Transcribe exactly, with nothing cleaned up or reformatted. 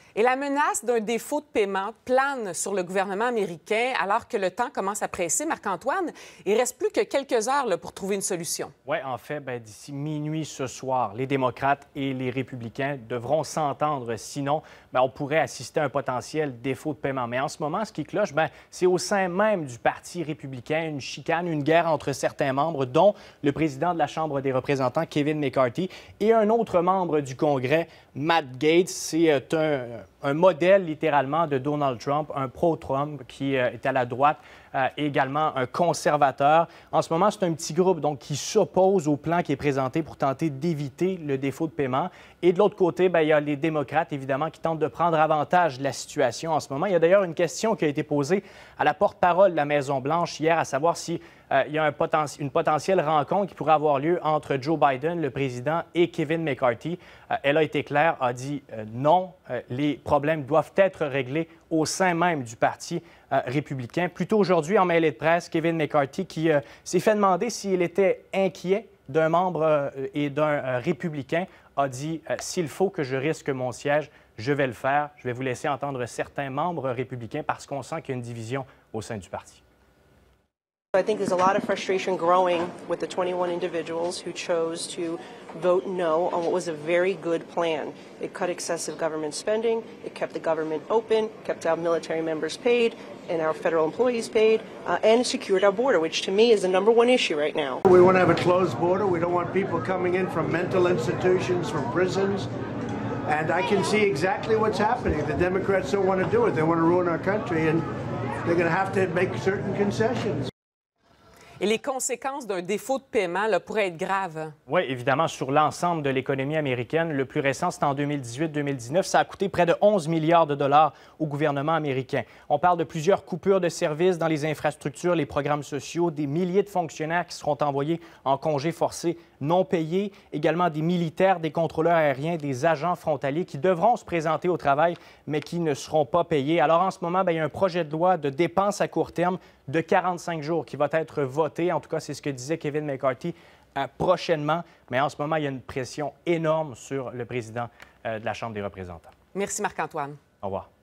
Et la menace d'un défaut de paiement plane sur le gouvernement américain alors que le temps commence à presser. Marc-Antoine, il reste plus que quelques heures là, pour trouver une solution. Oui, en fait, bien, d'ici minuit ce soir, les démocrates et les républicains devront s'entendre. Sinon, bien, on pourrait assister à un potentiel défaut de paiement. Mais en ce moment, ce qui cloche, bien, c'est au sein même du Parti républicain une chicane, une guerre entre certains membres, dont le président de la Chambre des représentants, Kevin McCarthy, et un autre membre du Congrès, Matt Gaetz. C'est un, un modèle littéralement de Donald Trump, un pro-Trump qui euh, est à la droite, euh, et également un conservateur. En ce moment, c'est un petit groupe donc, qui s'oppose au plan qui est présenté pour tenter d'éviter le défaut de paiement. Et de l'autre côté, bien, il y a les démocrates, évidemment, qui tentent de prendre avantage de la situation en ce moment. Il y a d'ailleurs une question qui a été posée à la porte-parole de la Maison-Blanche hier, à savoir si euh, il y a un poten- une potentielle rencontre qui pourrait avoir lieu entre Joe Biden, le président, et Kevin McCarthy. Euh, elle a été claire, a dit euh, non, euh, les problèmes doivent être réglés au sein même du Parti euh, républicain. Plus tôt aujourd'hui, en mêlée de presse, Kevin McCarthy qui euh, s'est fait demander s'il était inquiet d'un membre euh, et d'un euh, républicain, a dit euh, « S'il faut que je risque mon siège, je vais le faire. Je vais vous laisser entendre certains membres républicains parce qu'on sent qu'il y a une division au sein du parti. » I think there's a lot of frustration growing with the twenty-one individuals who chose to vote no on what was a very good plan. It cut excessive government spending, it kept the government open, kept our military members paid, and our federal employees paid, uh, and secured our border, which to me is the number one issue right now. We want to have a closed border. We don't want people coming in from mental institutions, from prisons. And I can see exactly what's happening. The Democrats don't want to do it. They want to ruin our country, and they're going to have to make certain concessions. Et les conséquences d'un défaut de paiement là, pourraient être graves. Oui, évidemment, sur l'ensemble de l'économie américaine. Le plus récent, c'est en deux mille dix-huit deux mille dix-neuf. Ça a coûté près de onze milliards de dollars au gouvernement américain. On parle de plusieurs coupures de services dans les infrastructures, les programmes sociaux, des milliers de fonctionnaires qui seront envoyés en congés forcés non payés, également des militaires, des contrôleurs aériens, des agents frontaliers qui devront se présenter au travail, mais qui ne seront pas payés. Alors, en ce moment, bien, il y a un projet de loi de dépenses à court terme de quarante-cinq jours qui va être voté. En tout cas, c'est ce que disait Kevin McCarthy euh, prochainement. Mais en ce moment, il y a une pression énorme sur le président euh, de la Chambre des représentants. Merci, Marc-Antoine. Au revoir.